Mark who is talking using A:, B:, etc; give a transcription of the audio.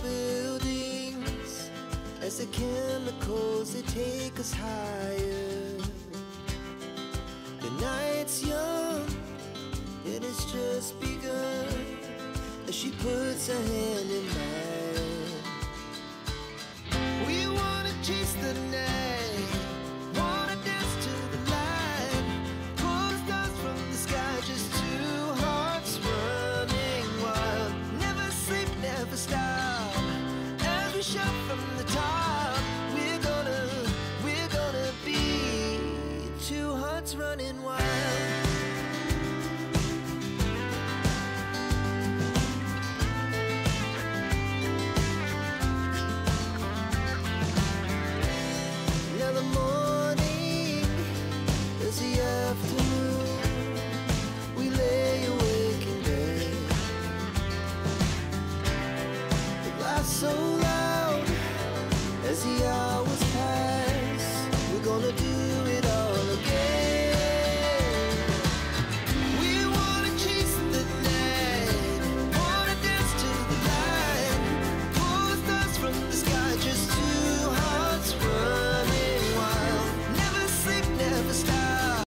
A: buildings as the chemicals they take us higher. The night's young, it has just begun as she puts her hand in mine.